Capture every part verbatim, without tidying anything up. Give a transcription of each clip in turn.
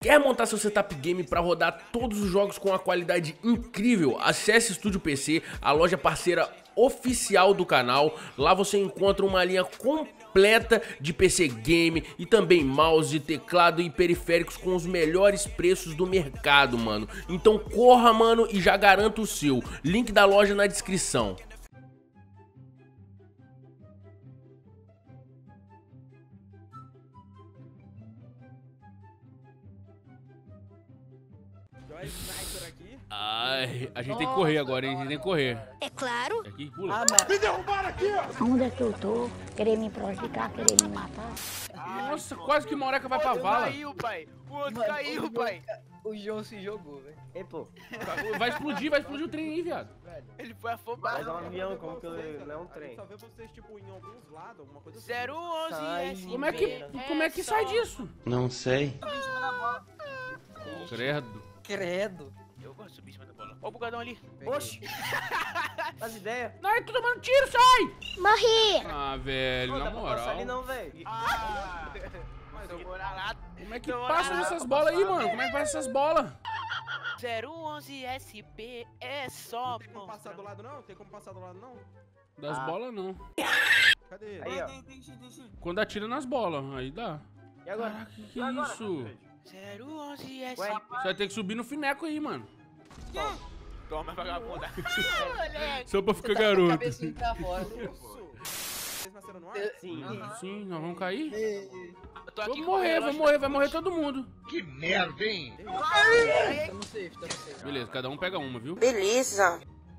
Quer montar seu setup game para rodar todos os jogos com uma qualidade incrível? Acesse Estúdio P C, a loja parceira oficial do canal. Lá você encontra uma linha completa de P C game e também mouse, teclado e periféricos com os melhores preços do mercado, mano. Então corra, mano, e já garanta o seu. Link da loja na descrição. Ai, a gente tem que correr agora, hein? A gente tem que correr. É claro. Aqui, pula. Ah, me derrubaram aqui, ó. Onde é que eu tô? Querer me prejudicar, querer me matar? Nossa, quase que Moreca vai pra vala. Caiu, pai. O outro Mano, caiu, o pai. O João se jogou, velho. Ei, pô. Vai explodir, vai explodir o trem aí, viado. Ele foi afobado. Mas é um avião, como que eu... não é um trem. Só vê vocês, tipo, em alguns lados, alguma coisa assim. zero onze Sai. S B. Como é que, como é que sai disso? Não sei. Credo. Credo. Eu gosto de subir em cima da bola. Ó o bugadão ali. Oxi. As ideias. Ai, tô tomando tiro, sai! Morri! Ah, velho, Não na dá pra passar ali moral. não, velho. Ah! Tomou na lata. Como é que Tomou passa na nessas lata. bolas aí, mano? Como é que passa essas bolas? zero onze S B é só. Não tem como passar do lado, não? Tem como passar do lado, não? Das Ah. bolas, não. Cadê? Aí, ó. Quando atira nas bolas, aí dá. E agora? Caraca, que que é isso? zero onze S Ué? B. Você vai ter que subir no fineco aí, mano. Toma, vagabunda. Só pra ficar garoto. Cabecinha pra fora. Vocês nasceram no ar? Sim. Sim, nós vamos cair? Eu tô aqui Vamos com morrer, o vamos relógio morrer, na vai morrer frente. todo mundo. Que merda, hein? Tamo safe, tamo safe. Beleza, cada um pega uma, viu? Beleza.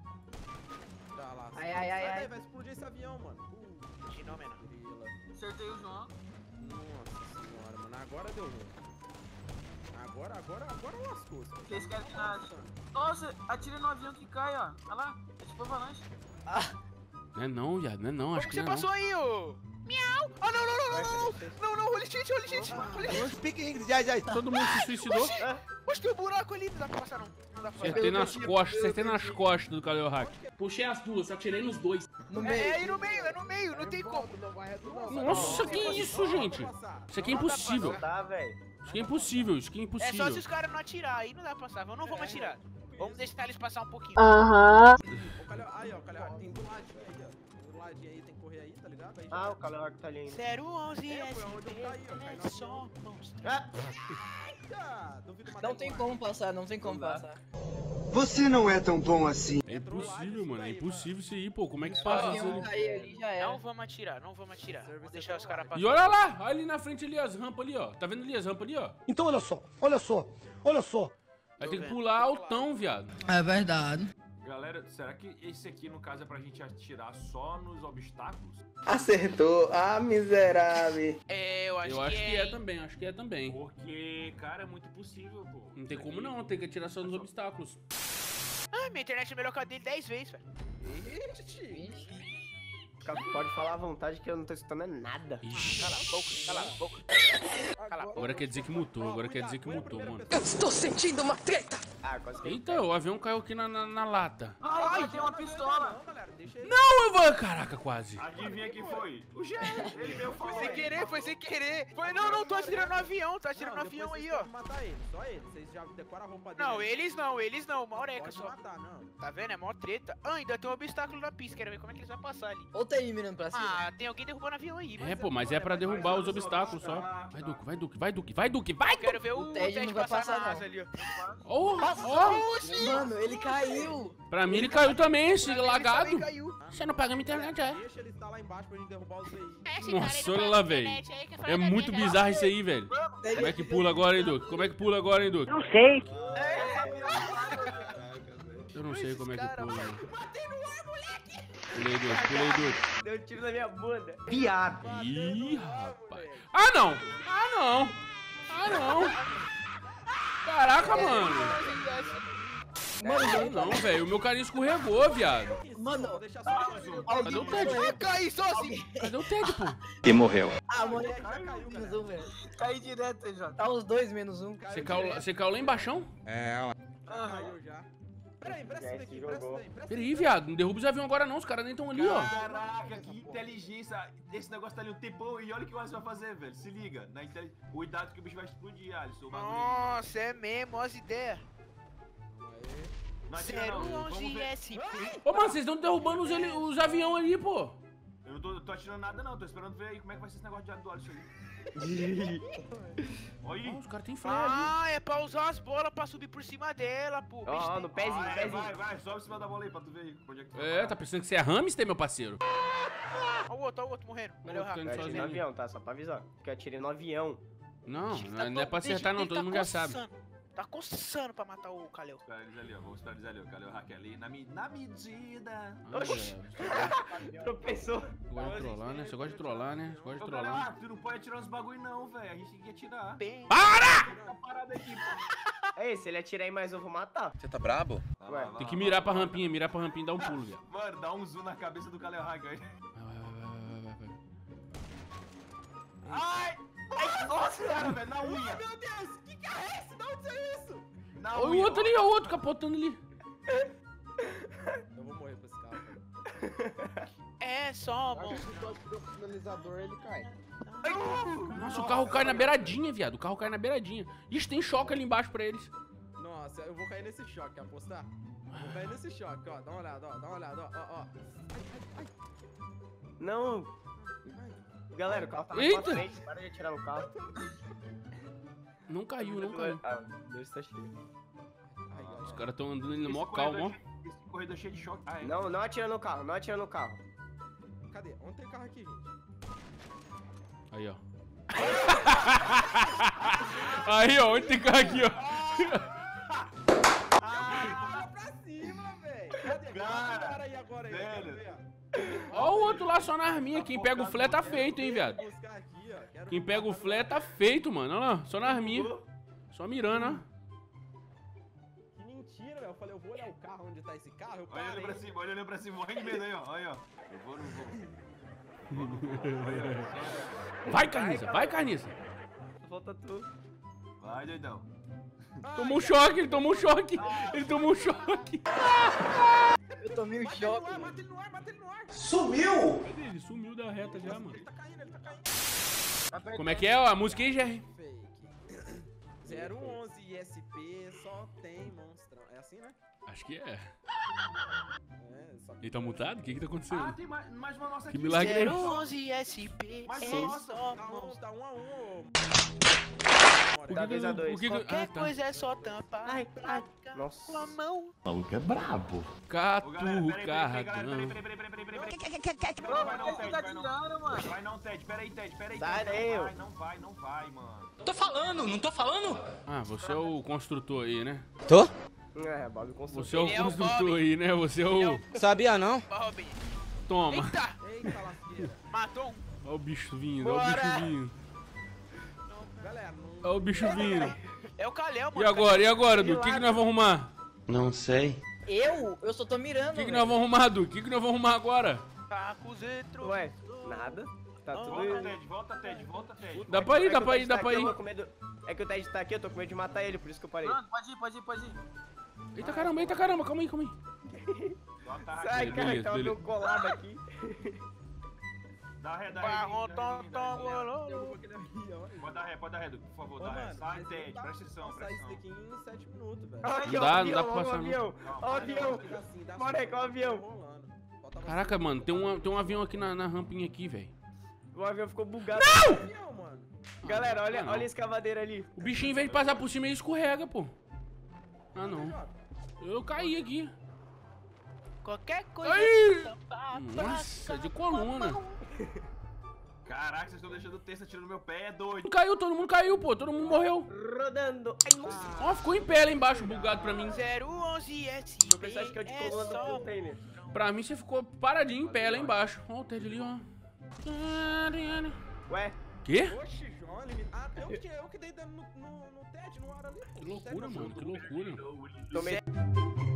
Tá lá. Ai, ai, ai, Sai ai. daí, vai explodir esse avião, mano. Uh, Fenômeno. grila. Acertei o João. Nossa senhora, mano. Agora deu ruim. Agora, agora, agora lascou. O que esse cara que acha? Nossa, atira no avião que cai, ó. Olha lá, é tipo avalanche. Não é não, viado, não é não, acho Como que você não é passou aí, ô? Miau! Ah, não, não, não, não, não, não, não, não, holy shit, holy shit, holy shit. não. Todo mundo se suicidou. Oxe, tem um buraco ali, não dá pra passar não. Não dá pra Acertei passar. nas costas, acertei nas costas do Kaleo Hack. Puxei as duas, atirei nos dois. No É, meio. é aí no meio, é no meio, não tem como. Nossa, que isso, gente? Isso aqui é impossível. Não dá, velho. Isso aqui é impossível, isso aqui é É só se impossível. os caras não atirar, aí não dá pra passar. Eu não vamos atirar. Vamos deixar eles passar um pouquinho. Aham. Ô, Calhau, aí, ó, Calhau, tem do ladinho aí, ó. Do ladinho aí, tem que correr aí, tá ligado? Aí já Ah, vai. o Calor tá ali ainda. zero onze É, S foi onde eu B caí, ó, caí é no só monstro. Ah, Ah, duvido matar não tem ele. como passar, não tem como Não dá. passar. Você não é tão bom assim. É impossível, mano, é impossível isso aí, pô. Como é que Se passa o isso avião ali? cair ali, já era. Não vamos atirar, não vamos atirar. Vamos deixar os caras E passar. olha lá, olha ali na frente ali as rampas ali, ó. Tá vendo ali as rampas ali, ó? Então olha só, olha só, olha só. Vai ter que pular altão, viado. É verdade. Galera, será que esse aqui, no caso, é pra gente atirar só nos obstáculos? Acertou. Ah, miserável. É, eu acho, Eu acho que, que é. é também, acho que é também. Porque, cara, é muito possível, pô. Não tem Isso como aqui- não, tem que atirar só nos obstáculos. Ah, minha internet é melhor que a dele dez vezes, velho. Pode falar à vontade que eu não tô escutando nada. Ixi. Cala a boca, cala a boca. Cala a boca. Agora quer dizer que mutou, agora quer dizer que mutou, mano. Estou sentindo uma treta. Ah, quase que... Eita, o avião caiu aqui na, na, na lata. Ai, tem uma pistola. Não, galera, deixa ele. Não, eu vou... Caraca, quase. Adivinha quem foi? O Gê, ele veio Foi falar. sem querer, foi sem querer. Foi, não, não, tô atirando no avião, tô atirando no Não, avião depois aí, vocês ó. podem matar ele, só ele. Vocês já decoram a roupa dele. Não, aí. eles não, eles não, uma oreca Pode só. matar, não. Tá vendo? É mó treta. Ah, ainda tem um obstáculo na pista, quero ver como é que eles vão passar ali. Outra aí mirando pra cima. Ah, tem alguém derrubando avião aí. É, pô, mas é pra derrubar os obstáculos só. Vai, Duque, vai, Duque, vai, Duque, vai, Duque, vai! Eu quero ver o, O Ted Ted não vai passar passar, na não. asa ali, ó. Oh, oh. Mano, ele caiu. Pra mim ele caiu também, esse Pra mim, ele lagado. também caiu. Você não paga minha internet, é? Deixa ele estar lá embaixo pra gente derrubar os veículos. Nossa, olha lá, velho. É muito bizarro isso aí, velho. Como é que pula agora, hein, Duque? Como é que pula agora, hein, Duque? Não sei. Eu não sei como é que pula. Pulei, Duque, pulei, Duque. Deu um tiro na minha bunda. Piada. Ih, rapaz. Ah, não! Ah, não! Ah, não! Caraca, mano! Mano, Não, velho, o meu carinha escorregou, viado. mano, Vou deixar só mais um. Cadê o Ted? Eu caí sozinho. Cadê o Ted, pô? E morreu. ah, mano, Já caiu, menos cara. um, velho. Cai direto aí, Jota. Tá os dois menos um. Você caiu, você caiu lá embaixo? É, Caiu já. Pera aí, presta daqui, presta daí. Peraí, viado, não derruba os aviões agora não, os caras nem estão ali, ó. Caraca, que inteligência. Esse negócio tá ali um tempão e olha o que o Alisson vai fazer, velho. Se liga. Na inte... Cuidado que o bicho vai explodir, Alisson. O bagulho. Nossa, é mesmo, olha as ideias. Não atira não, vamos ver. S P. Ô, mano, vocês estão derrubando os, ali- os aviões ali, pô. Eu não tô, tô atirando nada não, tô esperando ver aí como é que vai ser esse negócio de do Alisson aí. Olha aí. Ó, os caras têm flare ali. Ah, é pra usar as bolas pra subir por cima dela, pô. Ó, no pezinho, Ah, é, pezinho. vai, vai, sobe em cima da bola aí pra tu ver aí. Onde é que tu vai É, parar. tá pensando que você é hamster, meu parceiro? Olha o outro, olha o outro morrendo. Cadê o Outro rato? Eu atirei no sozinho. avião, tá? Só pra avisar. Que eu atirei no avião. Não, Tá não é to- pra acertar não, ele todo tá mundo já sabe. coçando. Tá coçando pra matar o Kalel. Espera eles ali, ó. Vamos esperar eles ali, ó. Cadê o hack ali? Na, mi... na medida. Oxi. Tropeçou. Você gosta de trollar, né? Você gosta de trollar, né? Você gosta de Ô, galera, trollar. tu não pode atirar uns bagulho não, velho. A gente tem que atirar. Bem. Tá parado aqui, pô. Ei, se ele atirar aí mais eu vou matar. Você tá brabo? Vai lá, vai Tem lá, que vai mirar lá, pra vai lá. rampinha, mirar pra rampinha e dar um pulo, velho. Mano, dá um zoom na cabeça do Kalel Hack aí. Vai, vai, vai, vai, vai, vai. Ai! Ai, nossa, cara, velho, na unha. Meu Deus, que carro é esse? Da onde saiu isso? Na Olha o unha, outro ó. ali, olha o outro capotando ali. Eu vou morrer pra esse carro, velho. É só, Acho mano. que se eu o finalizador, ele cai. Nossa, o carro cai na beiradinha, viado. O carro cai na beiradinha. Ixi, tem choque ali embaixo pra eles. Nossa, eu vou cair nesse choque, quer apostar? Vou cair nesse choque, ó. Dá uma olhada, ó. Dá uma olhada, ó. ó, ó. Não. Galera, o carro tá mais Eita. pra frente. Para de atirar no carro. Não caiu, não caiu. Ah, Deus tá cheio. Ai, ai, Os ai. caras tão andando ali no Esse mó calmo, ó. corredor cheio- Esse corredor cheio de choque. Ah, é. Não, não atira no carro, não atira no carro. Cadê? Onde tem carro aqui, gente? Aí, ó. Aí, ó, onde tem carro aqui, ó. Olha pra cima, velho. Cadê? Cara, Cara aí agora aí, eu quero velho. ver, ó. Ó o outro lá só na arminha. Quem pega o flare tá feito, hein, viado. Vou buscar aqui, ó. Quero Quem ver pega o matar flare tá feito, mano. Olha lá, só na arminha. Só mirando, ó. Que mentira, velho. Eu falei, eu vou olhar o carro onde tá esse carro. Eu Olha ele pra parei. cima, olha ele pra cima, morrendo de medo aí, ó. Olha, ó. Eu vou, não vou. Vai, carniça, vai, carniça. Volta tudo. Vai, doidão. Tomou um choque, ele tomou um choque. Ele tomou um choque. Eu tomei um Mata ele choque. no ar, mata ele no ar, mata ele no ar. Sumiu! Cadê ele? Sumiu da reta já, mano. Ele tá caindo, ele tá caindo. Como é que é ó, a música aí, Jerry? Fake. zero onze I S P só tem monstrão. É assim, né? Acho que é. É, só que... Ele tá mutado? O que que tá Ah, acontecendo? tem mais, mais uma nossa Que aqui. milagre é zero esse? onze S P. Mas É nossa, só, Tá um, mano. tá um a um. Por que Dá que- dois a dois. por que que- Qualquer ah, tá. coisa é só tampar. Ai, ai. Com Nossa. a mão. O maluco é brabo. Ô, Catu, galera, peraí, peraí, peraí, galera, carradão. peraí, peraí, peraí, peraí, peraí, peraí. Não, vai não, Ted, tá vai não. tirando, mano. Vai não, Ted, peraí, Ted, peraí. Sai Ted, daí, não ô. vai, não vai, não vai, mano. Tô falando, não tô falando? Ah, você é o construtor aí, né? Tô? É, Bob construtor. Você é o Ele é o construtor Bob. aí, né? Você é o... Sabia não? Bob. Toma. Eita! Eita, lasqueira. Matou um. Olha o bicho vindo, olha o Bora. bicho vindo. Galera, não... Olha o bicho vindo. É o Kalel, mano. E agora, e agora, Du? O que que nós vamos arrumar? Não sei. Eu? Eu só tô mirando. O que que velho. nós vamos arrumar, Du? O que que nós vamos arrumar agora? Tá com o Zetro. Ué, nada. Tá tudo... Volta, Ted, volta, Ted, volta, Ted. Dá pra ir, É dá que o pra Ted ir, dá tá pra aqui, eu ir. tô com medo- É que o Ted tá aqui, eu tô com medo de matar ele, por isso que eu parei. Mano, pode ir, pode ir, pode ir. Eita caramba, eita caramba, calma aí, calma aí. Volta, Sai, Raquel. cara, beleza, tava beleza. meio colado aqui. Dá ré, dá Barrão, ré. tom, tom, bolão. Derruba aquele avião. Pode dar ré, pode dar ré, Du, por favor, Ô, dá ré. mano, Sai, mas Ted, não dá presta atenção, pra passar presta isso atenção. daqui em sete minutos, velho. Aqui, Não ó, dá, o não avião, dá pra ó, o passar, não. avião. Ó o avião. Fica assim, dá Moleque, só- ó o avião. rolando. Faltava Caraca, mano, tem um, tem um avião aqui na, na rampinha aqui, velho. O avião ficou bugado. só avião, mano. Galera, olha, Ah, não. olha a escavadeira ali. O bichinho, em vez de passar por cima, ele escorrega, pô. Ah, não. Eu caí aqui. Qualquer coisa Ai! é só tampar. Nossa, de coluna. Caraca, vocês estão deixando o texto tirando meu pé, é doido. Caiu, todo mundo caiu, pô. Todo mundo morreu. Rodando. Ai, nossa. Ó, ficou em pé lá embaixo, bugado pra mim. zero onze S Meu personagem que é o de P. É coluna do só... container. Pra mim, você ficou paradinho em pé lá embaixo. Ó, o Ted ali, ó. Ué, Quê? Oxi, João, ele... Ah, eu que, eu que dei dano no, no, no Ted, no ar ali. Que loucura, mano, que loucura. tomei.